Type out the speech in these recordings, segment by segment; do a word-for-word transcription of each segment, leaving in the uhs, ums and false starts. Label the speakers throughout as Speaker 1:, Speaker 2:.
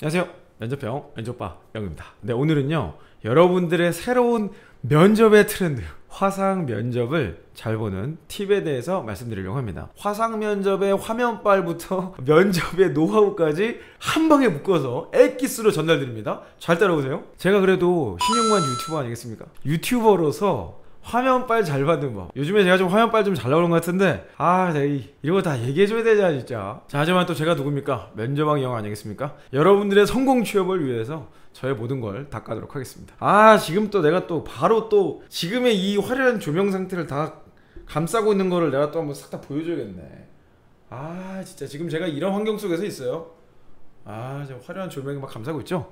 Speaker 1: 안녕하세요. 면접병 면접바 영입니다. 네, 오늘은요 여러분들의 새로운 면접의 트렌드, 화상 면접을 잘 보는 팁에 대해서 말씀드리려고 합니다. 화상 면접의 화면빨부터 면접의 노하우까지 한 방에 묶어서 엑기스로 전달드립니다. 잘 따라오세요. 제가 그래도 십육 만 유튜버 아니겠습니까? 유튜버로서 화면빨 잘 받는 법. 요즘에 제가 좀 화면빨 좀 잘 나오는 것 같은데 아, 네, 이런 거 다 얘기해줘야 되잖아 진짜. 자, 하지만 또 제가 누굽니까? 면접왕 영 아니겠습니까? 여러분들의 성공 취업을 위해서 저의 모든 걸 다 까도록 하겠습니다. 아, 지금 또 내가 또 바로 또 지금의 이 화려한 조명 상태를 다 감싸고 있는 거를 내가 또 한번 싹 다 보여줘야겠네. 아, 진짜 지금 제가 이런 환경 속에서 있어요. 아, 저 화려한 조명이 막 감싸고 있죠?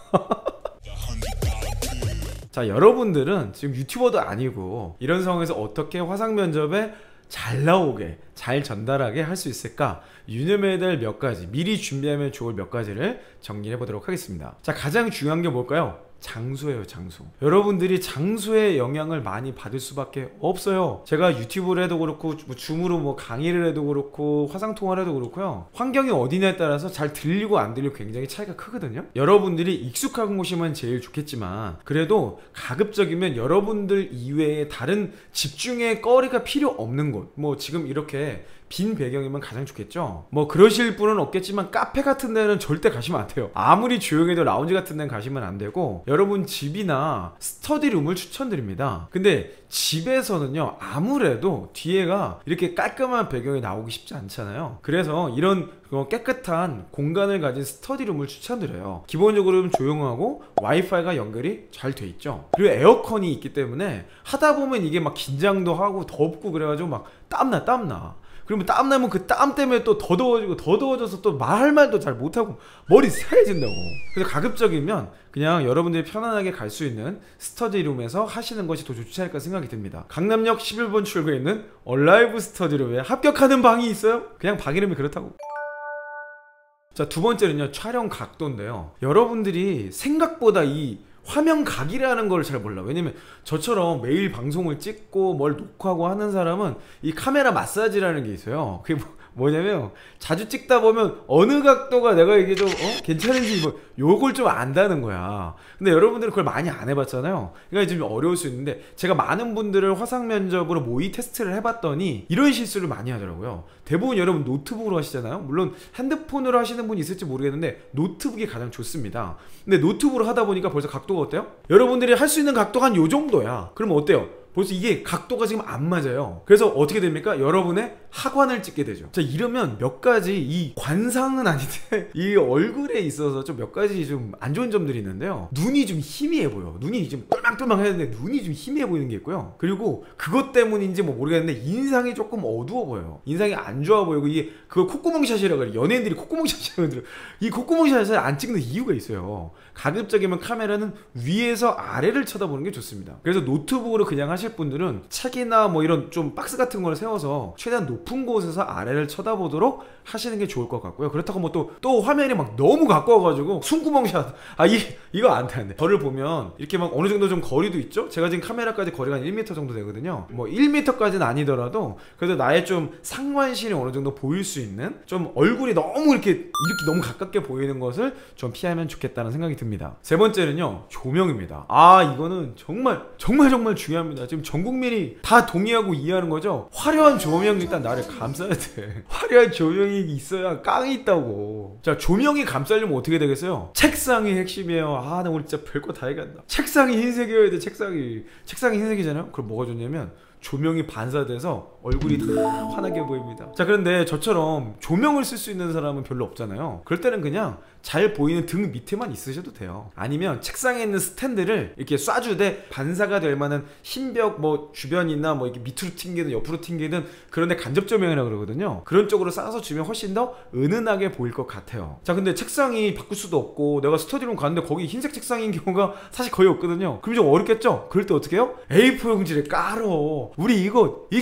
Speaker 1: 자, 여러분들은 지금 유튜버도 아니고 이런 상황에서 어떻게 화상 면접에 잘 나오게, 잘 전달하게 할 수 있을까? 유념해야 될 몇 가지, 미리 준비하면 좋을 몇 가지를 정리해 보도록 하겠습니다. 자, 가장 중요한 게 뭘까요? 장소예요, 장소. 여러분들이 장소의 영향을 많이 받을 수밖에 없어요. 제가 유튜브를 해도 그렇고 뭐 줌으로 뭐 강의를 해도 그렇고 화상통화를 해도 그렇고요, 환경이 어디냐에 따라서 잘 들리고 안 들리고 굉장히 차이가 크거든요. 여러분들이 익숙한 곳이면 제일 좋겠지만 그래도 가급적이면 여러분들 이외에 다른 집중의 거리가 필요 없는 곳, 뭐 지금 이렇게 빈 배경이면 가장 좋겠죠. 뭐 그러실 분은 없겠지만 카페 같은 데는 절대 가시면 안 돼요. 아무리 조용해도 라운지 같은 데는 가시면 안 되고, 여러분 집이나 스터디룸을 추천드립니다. 근데 집에서는요 아무래도 뒤에가 이렇게 깔끔한 배경이 나오기 쉽지 않잖아요. 그래서 이런 깨끗한 공간을 가진 스터디룸을 추천드려요. 기본적으로 좀 조용하고 와이파이가 연결이 잘 돼 있죠. 그리고 에어컨이 있기 때문에 하다 보면 이게 막 긴장도 하고 덥고 그래가지고 막 땀나 땀나. 그러면 땀나면 그 땀 때문에 또 더 더워지고 더 더워져서 또 말할 말도 잘 못하고 머리 새해진다고. 그래서 가급적이면 그냥 여러분들이 편안하게 갈 수 있는 스터디룸에서 하시는 것이 더 좋지 않을까 생각이 듭니다. 강남역 십일 번 출구에 있는 얼라이브 스터디룸에 합격하는 방이 있어요? 그냥 방 이름이 그렇다고. 자, 두 번째는요 촬영 각도인데요. 여러분들이 생각보다 이 화면 각이라는 걸 잘 몰라. 왜냐면 저처럼 매일 방송을 찍고 뭘 녹화하고 하는 사람은 이 카메라 마사지라는 게 있어요. 그게 뭐, 뭐냐면 자주 찍다 보면 어느 각도가 내가 이게 좀 어? 괜찮은지 뭐 요걸 좀 안다는 거야. 근데 여러분들은 그걸 많이 안 해봤잖아요. 그러니까 좀 어려울 수 있는데, 제가 많은 분들을 화상 면접으로 모의 테스트를 해봤더니 이런 실수를 많이 하더라고요. 대부분 여러분 노트북으로 하시잖아요. 물론 핸드폰으로 하시는 분이 있을지 모르겠는데 노트북이 가장 좋습니다. 근데 노트북으로 하다 보니까 벌써 각도가 어때요? 여러분들이 할 수 있는 각도가 한 요 정도야. 그러면 어때요? 벌써 이게 각도가 지금 안 맞아요. 그래서 어떻게 됩니까? 여러분의 하관을 찍게 되죠. 자, 이러면 몇 가지, 이 관상은 아닌데 이 얼굴에 있어서 좀 몇 가지 좀 안 좋은 점들이 있는데요. 눈이 좀 희미해 보여. 눈이 좀 똘망똘망 해야 되는데 눈이 좀 희미해 보이는 게 있고요. 그리고 그것 때문인지 뭐 모르겠는데 인상이 조금 어두워 보여요. 인상이 안 좋아 보이고, 이게 그거 콧구멍샷이라고 그래. 연예인들이 콧구멍샷이라고 그래요. 이 콧구멍샷을 안 찍는 이유가 있어요. 가급적이면 카메라는 위에서 아래를 쳐다보는 게 좋습니다. 그래서 노트북으로 그냥 하시 분들은 책이나 뭐 이런 좀 박스 같은 걸 세워서 최대한 높은 곳에서 아래를 쳐다보도록 하시는 게 좋을 것 같고요. 그렇다고 뭐 또 또 화면이 막 너무 가까워가지고 숨구멍샷, 아 이 이거 안 돼, 안 돼. 저를 보면 이렇게 막 어느 정도 좀 거리도 있죠. 제가 지금 카메라까지 거리가 한 일 미터 정도 되거든요. 뭐 일 미터까지는 아니더라도 그래도 나의 좀 상반신이 어느 정도 보일 수 있는, 좀 얼굴이 너무 이렇게 이렇게 너무 가깝게 보이는 것을 좀 피하면 좋겠다는 생각이 듭니다. 세 번째는요 조명입니다. 아, 이거는 정말 정말 정말 중요합니다. 지금 전 국민이 다 동의하고 이해하는 거죠. 화려한 조명이 일단 나를 감싸야 돼. 화려한 조명이 있어야 깡이 있다고. 자, 조명이 감싸려면 어떻게 되겠어요? 책상이 핵심이에요. 아, 나 오늘 진짜 별거 다 해간다. 책상이 흰색이어야 돼. 책상이 책상이 흰색이잖아요. 그럼 뭐가 좋냐면 조명이 반사돼서 얼굴이 다 환하게 보입니다. 자, 그런데 저처럼 조명을 쓸 수 있는 사람은 별로 없잖아요. 그럴 때는 그냥 잘 보이는 등 밑에만 있으셔도 돼요. 아니면 책상에 있는 스탠드를 이렇게 쏴주되 반사가 될 만한 흰벽 뭐 주변이나 뭐 이렇게 밑으로 튕기든 옆으로 튕기든 그런 데 간접 조명이라고 그러거든요. 그런 쪽으로 쏴서 주면 훨씬 더 은은하게 보일 것 같아요. 자, 근데 책상이 바꿀 수도 없고 내가 스터디룸 갔는데 거기 흰색 책상인 경우가 사실 거의 없거든요. 그럼 좀 어렵겠죠? 그럴 때 어떻게 해요? 에이 사 용지를 깔어. 우리 이거 익숙하잖아.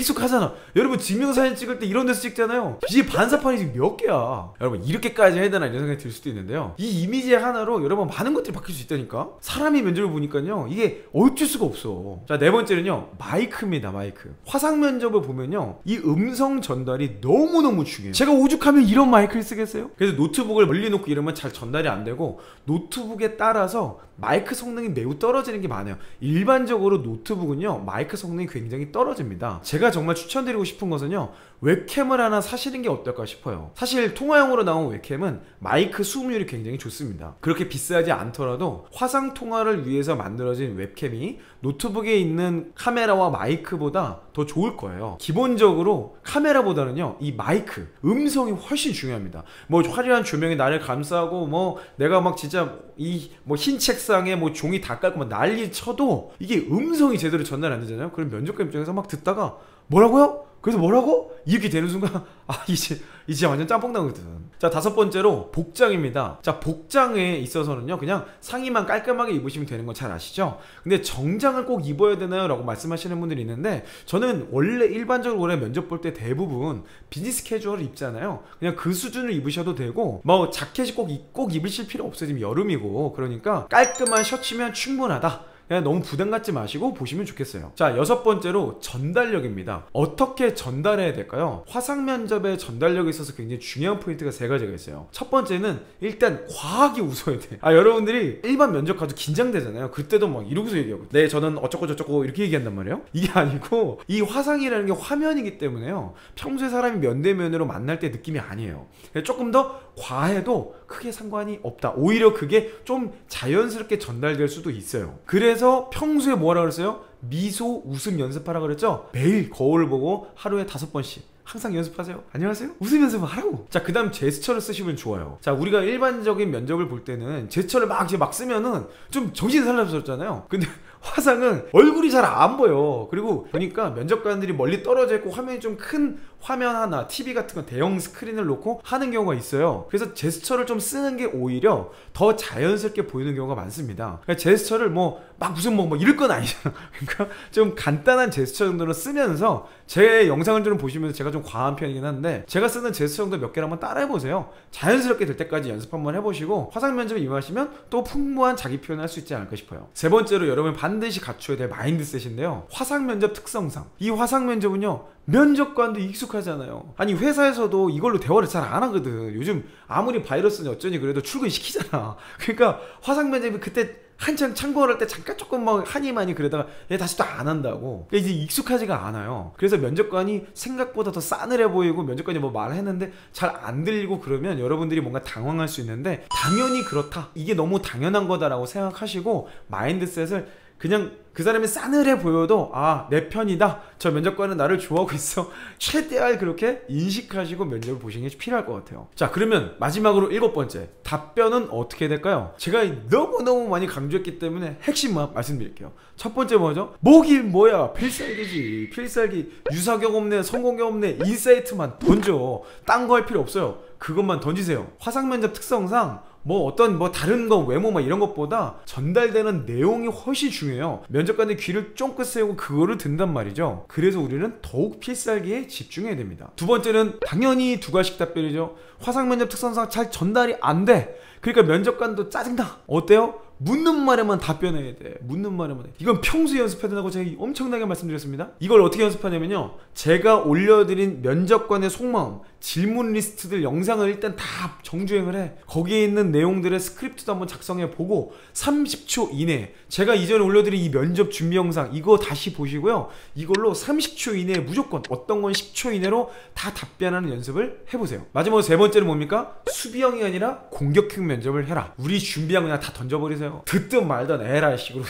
Speaker 1: 진짜 여러분 증명사진 찍을 때 이런 데서 찍잖아요. 이게 반사판이 지금 몇 개야. 여러분 이렇게까지 해야 되나 이런 생각이 들 수도 있는데요. 이 이미지 하나로 여러분 많은 것들이 바뀔 수 있다니까. 사람이 면접을 보니까요 이게 어쩔 수가 없어. 자, 네 번째는요 마이크입니다. 마이크. 화상 면접을 보면요 이 음성 전달이 너무너무 중요해요. 제가 오죽하면 이런 마이크를 쓰겠어요? 그래서 노트북을 멀리 놓고 이러면 잘 전달이 안 되고, 노트북에 따라서 마이크 성능이 매우 떨어지는 게 많아요. 일반적으로 노트북은요 마이크 성능이 굉장히 떨어집니다. 제가 정말 추천드리고 싶은 것은요 웹캠을 하나 사시는 게 어떨까 싶어요. 사실 통화용으로 나온 웹캠은 마이크 수음률이 굉장히 좋습니다. 그렇게 비싸지 않더라도 화상 통화를 위해서 만들어진 웹캠이 노트북에 있는 카메라와 마이크보다 더 좋을 거예요. 기본적으로 카메라보다는요 이 마이크, 음성이 훨씬 중요합니다. 뭐 화려한 조명이 나를 감싸고 뭐 내가 막 진짜 이 뭐 흰 책상에 뭐 종이 다 깔고 막 난리 쳐도 이게 음성이 제대로 전달 안 되잖아요. 그럼 면접관 입장에서 막 듣다가 뭐라고요? 그래서 뭐라고? 이렇게 되는 순간 아 이제 이제 완전 짬뽕 나거든. 자, 다섯 번째로 복장입니다. 자, 복장에 있어서는요 그냥 상의만 깔끔하게 입으시면 되는 건 잘 아시죠? 근데 정장을 꼭 입어야 되나요? 라고 말씀하시는 분들이 있는데, 저는 원래 일반적으로 원래 면접 볼 때 대부분 비즈니스 캐주얼을 입잖아요. 그냥 그 수준을 입으셔도 되고 뭐 자켓이 꼭, 꼭 입으실 필요 없어요. 지금 여름이고. 그러니까 깔끔한 셔츠면 충분하다. 그냥 너무 부담 갖지 마시고 보시면 좋겠어요. 자, 여섯 번째로 전달력입니다. 어떻게 전달해야 될까요? 화상 면접의 전달력에 있어서 굉장히 중요한 포인트가 세 가지가 있어요. 첫 번째는 일단 과하게 웃어야 돼. 아, 여러분들이 일반 면접 가도 긴장되잖아요. 그때도 막 이러고서 얘기하고 네 저는 어쩌고 저쩌고 이렇게 얘기한단 말이에요. 이게 아니고 이 화상이라는 게 화면이기 때문에요 평소에 사람이 면대면으로 만날 때 느낌이 아니에요. 조금 더 과해도 크게 상관이 없다. 오히려 그게 좀 자연스럽게 전달될 수도 있어요. 그래서 평소에 뭐라 그랬어요? 미소, 웃음 연습하라 그랬죠? 매일 거울 보고 하루에 다섯 번씩 항상 연습하세요. 안녕하세요? 웃음 연습을 하라고. 자, 그 다음 제스처를 쓰시면 좋아요. 자, 우리가 일반적인 면접을 볼 때는 제스처를 막 이제 막 쓰면은 좀 정신 사납스럽잖아요. 근데 화상은 얼굴이 잘 안 보여. 그리고 보니까 면접관들이 멀리 떨어져 있고 화면이 좀 큰 화면 하나, 티비 같은 거 대형 스크린을 놓고 하는 경우가 있어요. 그래서 제스처를 좀 쓰는 게 오히려 더 자연스럽게 보이는 경우가 많습니다. 그러니까 제스처를 뭐 막 무슨 뭐, 뭐 이럴 건 아니잖아. 그러니까 좀 간단한 제스처 정도로 쓰면서, 제 영상을 좀 보시면서 제가 좀 과한 편이긴 한데 제가 쓰는 제스처 정도 몇 개를 한번 따라해 보세요. 자연스럽게 될 때까지 연습 한번 해보시고 화상 면접에 임하시면 또 풍부한 자기 표현을 할 수 있지 않을까 싶어요. 세 번째로 여러분 반드시 갖춰야 될 마인드셋인데요, 화상 면접 특성상 이 화상 면접은요 면접관도 익숙하잖아요. 아니 회사에서도 이걸로 대화를 잘 안 하거든. 요즘 아무리 바이러스니 어쩌니 그래도 출근시키잖아. 그러니까 화상 면접이 그때 한창 참고할 때 잠깐 조금 뭐 하니 많이 그러다가 얘 다시 또 안 한다고. 그러니까 이제 익숙하지가 않아요. 그래서 면접관이 생각보다 더 싸늘해 보이고 면접관이 뭐 말했는데 잘 안 들리고 그러면 여러분들이 뭔가 당황할 수 있는데, 당연히 그렇다, 이게 너무 당연한 거다라고 생각하시고 마인드셋을 그냥 그 사람이 싸늘해 보여도 아, 내 편이다, 저 면접관은 나를 좋아하고 있어, 최대한 그렇게 인식하시고 면접을 보시는 게 필요할 것 같아요. 자, 그러면 마지막으로 일곱 번째, 답변은 어떻게 될까요? 제가 너무너무 많이 강조했기 때문에 핵심만 말씀드릴게요. 첫 번째 뭐죠? 뭐기 뭐야, 필살기지. 필살기. 유사 경험내, 성공 경험내, 인사이트만 던져. 딴 거 할 필요 없어요. 그것만 던지세요. 화상 면접 특성상 뭐 어떤 뭐 다른 거 외모 막 이런 것보다 전달되는 내용이 훨씬 중요해요. 면접관의 귀를 쫑긋 세우고 그거를 듣는단 말이죠. 그래서 우리는 더욱 필살기에 집중해야 됩니다. 두 번째는 당연히 두 가지씩 답변이죠. 화상 면접 특성상 잘 전달이 안 돼. 그러니까 면접관도 짜증나. 어때요? 묻는 말에만 답변해야 돼. 묻는 말에만 해. 이건 평소에 연습해야 된다고 제가 엄청나게 말씀드렸습니다. 이걸 어떻게 연습하냐면요, 제가 올려드린 면접관의 속마음, 질문 리스트들 영상을 일단 다 정주행을 해. 거기에 있는 내용들의 스크립트도 한번 작성해 보고 삼십 초 이내에, 제가 이전에 올려드린 이 면접 준비 영상 이거 다시 보시고요, 이걸로 삼십 초 이내에 무조건, 어떤 건 십 초 이내로 다 답변하는 연습을 해보세요. 마지막으로 세 번째는 뭡니까? 수비형이 아니라 공격형 면접을 해라. 우리 준비한 거 그냥 다 던져버리세요. 듣든 말든 에라 식으로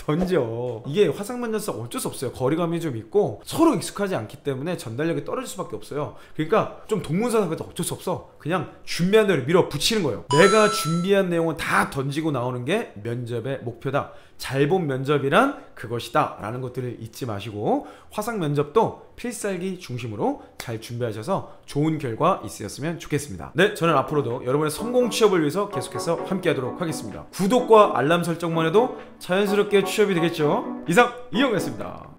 Speaker 1: 던져. 이게 화상 면접은 어쩔 수 없어요. 거리감이 좀 있고 서로 익숙하지 않기 때문에 전달력이 떨어질 수밖에 없어요. 그러니까 좀 동문서답해도 어쩔 수 없어. 그냥 준비한 대로 밀어붙이는 거예요. 내가 준비한 내용은 다 던지고 나오는 게 면접의 목표다. 잘 본 면접이란 그것이다 라는 것들을 잊지 마시고, 화상 면접도 필살기 중심으로 잘 준비하셔서 좋은 결과 있으셨으면 좋겠습니다. 네, 저는 앞으로도 여러분의 성공 취업을 위해서 계속해서 함께 하도록 하겠습니다. 구독과 알람 설정만 해도 자연스럽게 취업이 되겠죠. 이상 이영이었습니다.